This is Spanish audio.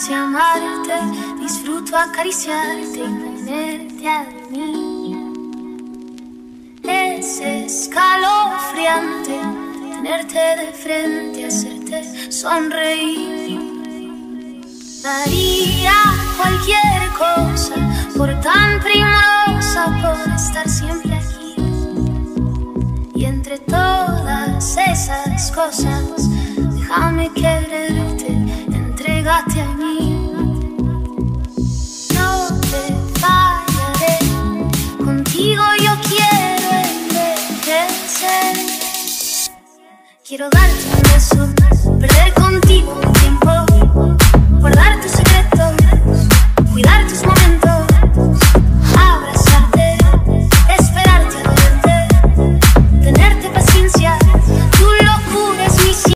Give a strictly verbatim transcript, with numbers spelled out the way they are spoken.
sé amarte, disfruto acariciarte y tenerte a mí. Es escalofriante tenerte de frente, hacerte sonreír. Daría cualquier cosa por tan primorosa, por estar siempre aquí. Y entre todas esas cosas, déjame quererte, entrégate a mí. No te fallaré, contigo yo quiero envejecer. Quiero darte un beso, perder contigo un tiempo, guardar tus